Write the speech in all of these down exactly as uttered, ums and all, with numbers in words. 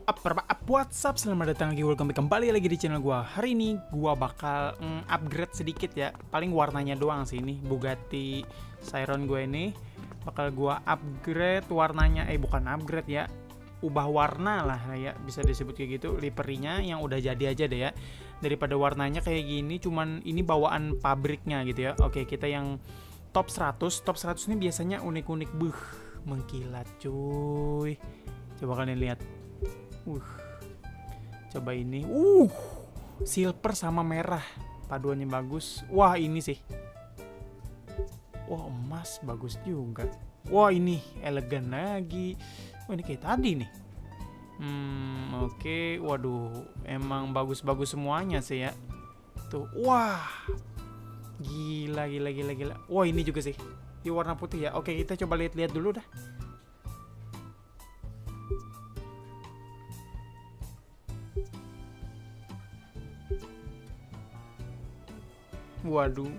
Yo up, up, up, what's up? Selamat datang lagi, welcome back kembali lagi di channel gua. Hari ini gua bakal mm, upgrade sedikit ya. Paling warnanya doang sih ini Bugatti Chiron gue ini. Bakal gua upgrade warnanya, eh bukan upgrade ya. Ubah warna lah ya, bisa disebut kayak gitu. Liverynya yang udah jadi aja deh ya. Daripada warnanya kayak gini, cuman ini bawaan pabriknya gitu ya. Oke, kita yang top seratus. Top seratus ini biasanya unik-unik, buh, mengkilat cuy. Coba kalian lihat. Uh, coba ini, uh, silver sama merah, paduannya bagus. Wah ini sih, wah emas bagus juga. Wah ini elegan lagi. Wah ini kayak tadi nih. Hmm oke, okay. Waduh, emang bagus-bagus semuanya sih ya. Tuh, wah, gila gila gila gila. Wah ini juga sih, di warna putih ya. Oke kita coba lihat-lihat dulu dah. Waduh.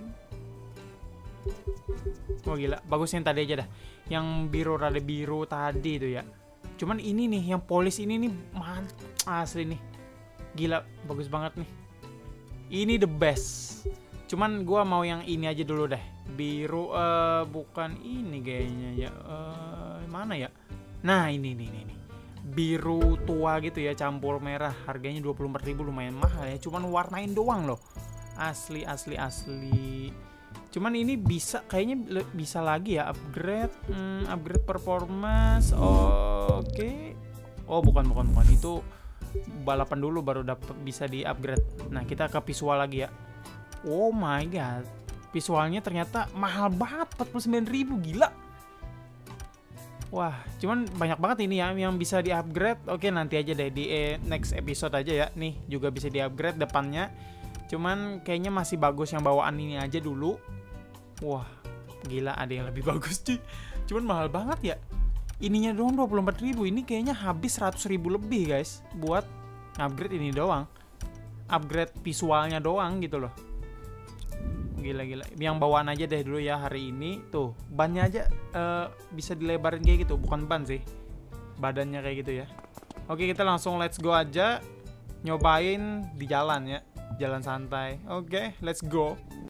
Wah gila, bagus yang tadi aja dah. Yang biru rada biru tadi itu ya. Cuman ini nih, yang polis ini nih mantap asli nih. Gila, bagus banget nih. Ini the best. Cuman gua mau yang ini aja dulu deh. Biru uh, bukan ini kayaknya ya. Uh, mana ya? Nah, ini nih nih nih. Biru tua gitu ya, campur merah. Harganya dua puluh empat ribu, lumayan mahal ya. Cuman warnain doang loh. Asli asli asli. Cuman ini bisa kayaknya bisa lagi ya upgrade, hmm, upgrade performance. Oh, oke. Okay. Oh bukan bukan bukan itu balapan dulu baru dapat bisa di upgrade. Nah kita ke visual lagi ya. Oh my god, visualnya ternyata mahal banget, empat puluh sembilan ribu, gila. Wah, cuman banyak banget ini ya yang bisa di upgrade. Oke nanti aja deh di eh, next episode aja ya. Nih juga bisa di upgrade depannya. Cuman kayaknya masih bagus yang bawaan ini aja dulu. Wah, gila ada yang lebih bagus sih. Cuman mahal banget ya. Ininya doang dua puluh empat ribu. Ini kayaknya habis seratus ribu lebih guys buat upgrade ini doang. Upgrade visualnya doang gitu loh. Gila-gila. Yang bawaan aja deh dulu ya hari ini. Tuh, bannya aja uh, bisa dilebarin kayak gitu. Bukan ban sih, badannya kayak gitu ya. Oke kita langsung let's go aja. Nyobain di jalan ya. Jalan santai. Oke, okay, let's go.